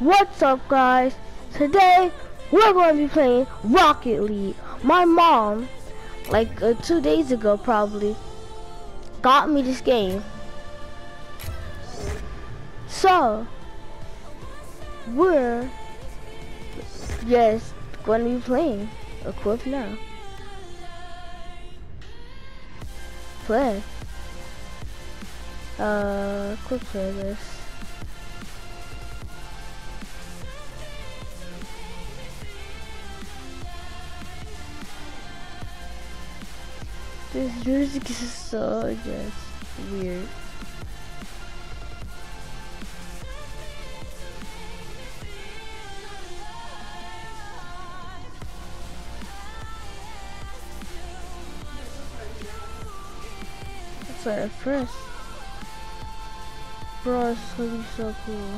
What's up, guys? Today we're going to be playing Rocket League. My mom, like 2 days ago probably, got me this game. So we're just going to be playing. Equip now. Play. Quick play this. This music is so just weird. That's what I pressed. Bro, it's gonna be so cool.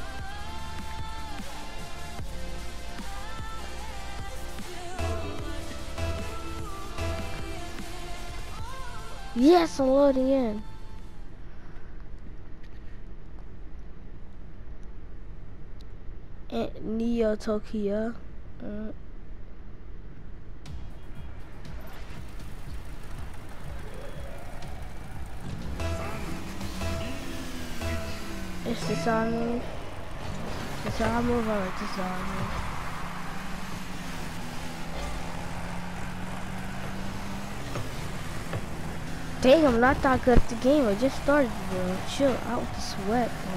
Yes, I'm loading in. And Neo Tokyo. It's the sound move. The sound move, I like the sound move. Dang, I'm not that good at the game. I just started, bro. Chill out with the sweat, bro.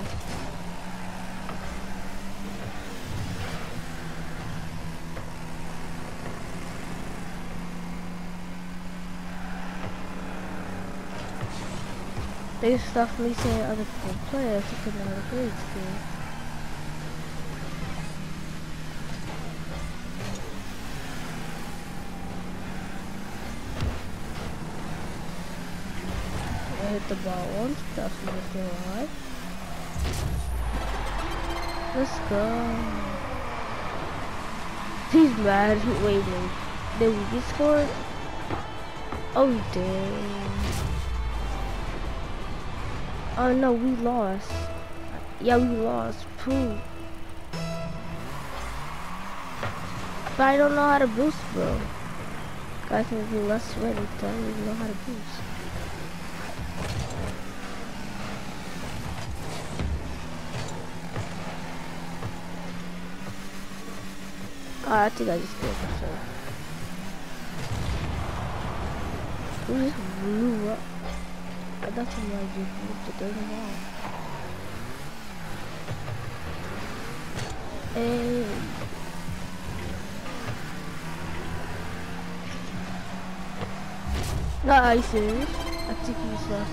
They stuff me saying other people play. I think I'm not good at game. I hit the ball once. That's what I'm doing alive. Let's go. He's mad. Wait, did we get scored? Oh, dang. Oh no, we lost. Yeah, we lost. Pooh. But I don't know how to boost, bro. Guys can be less sweaty. I don't even know how to boost. I think I just killed myself. We just blew up. That's what I just moved to the wall. Hey. Not are you serious? I think he's left.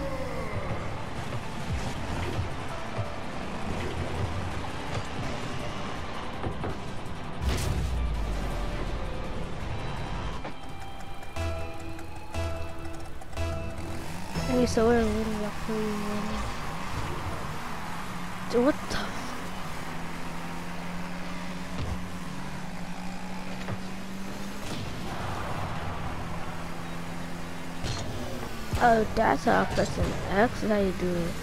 Okay, so we're winning up for you. Dude, what the? Oh, that's how I press an X. Is how you do it.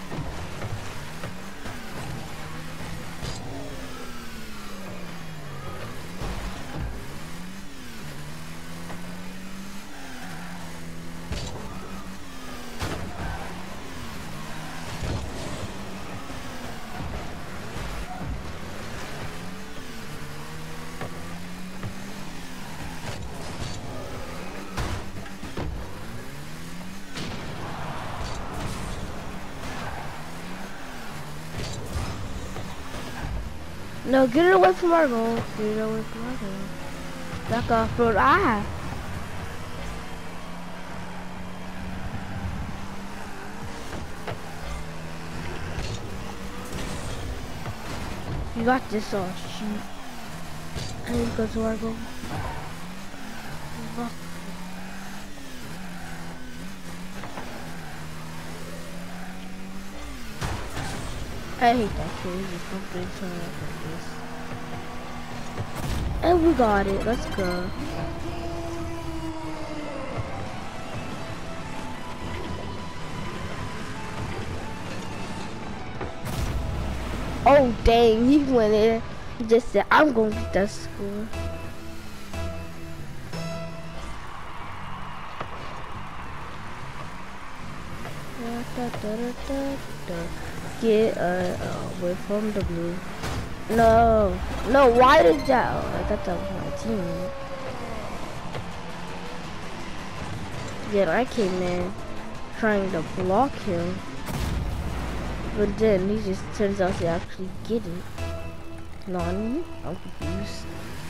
No, get it away from our goal. Get it away from our goal. Back off, bro. Ah! You got this all shoot. And you go to our goal. I hate that crazy something turn up like this. And we got it. Let's go. Oh dang, he went in. He just said, I'm gonna get that score. Get away from the blue. No, no, why did that? Oh, I thought that was my team. Then I came in trying to block him. But then he just turns out to actually get it. Nani? I'm confused.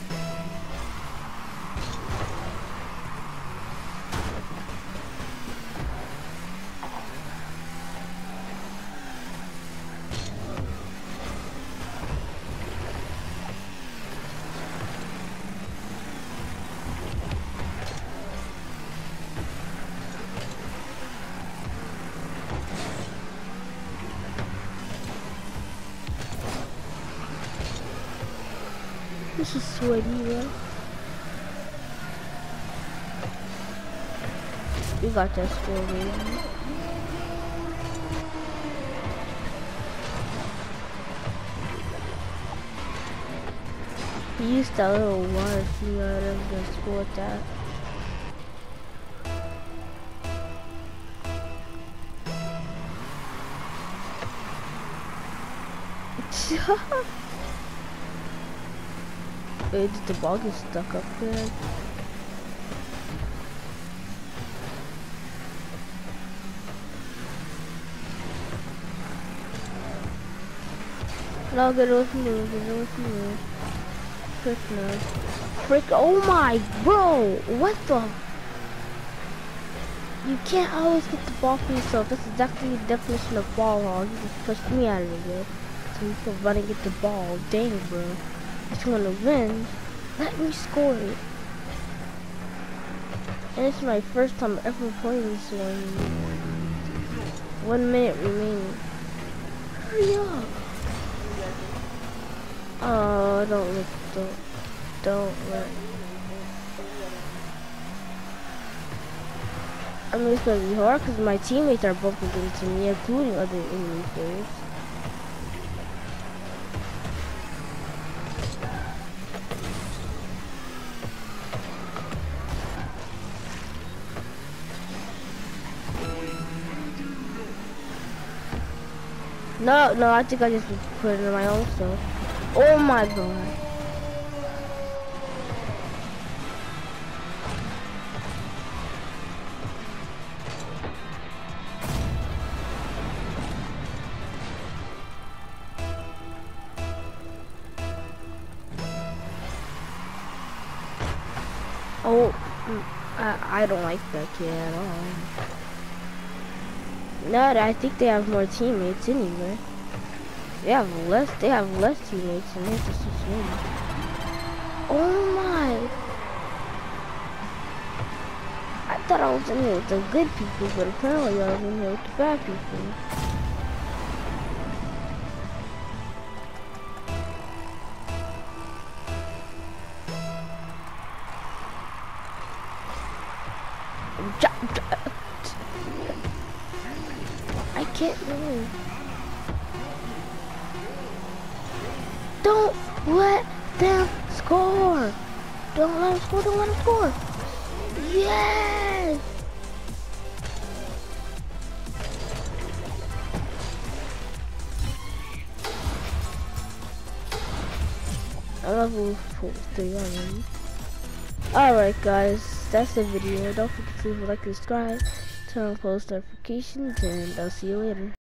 This is sweaty, bro. We got that score, baby. He used that little water thing out of the score with that. Wait, did the ball get stuck up there? No, get away from me, get away from me. Frick no. Frick, oh my, bro! What the? You can't always get the ball for yourself. That's exactly the definition of ball hog. You just pushed me out of the way. So you can run and get the ball. Dang, bro. If you want to win, let me score it. And it's my first time ever playing this one. 1 minute remaining. Hurry up. Oh, don't let. I mean, it's gonna be hard because my teammates are bumping into me, including other enemy players. No, I think I just put it in my own stuff. Oh my god. Oh, I don't like that kid at all. No, I think they have more teammates anyway. They have less teammates and they're just a team. Oh my! I thought I was in here with the good people, but apparently I was in here with the bad people. I can't move. Don't let them score. Don't let them score. Don't let them score. Yes. I level 3 already. Alright guys, that's the video. Don't forget to leave a like and subscribe, turn on post notifications, and I'll see you later.